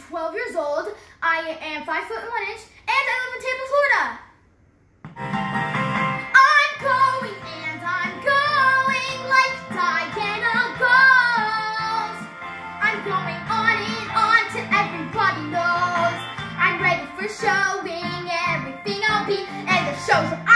12 years old. I am 5 foot 1 inch, and I live in Tampa, Florida. I'm going and I'm going like Diana goes. I'm going on and on till everybody knows. I'm ready for showing everything I'll be, and the show's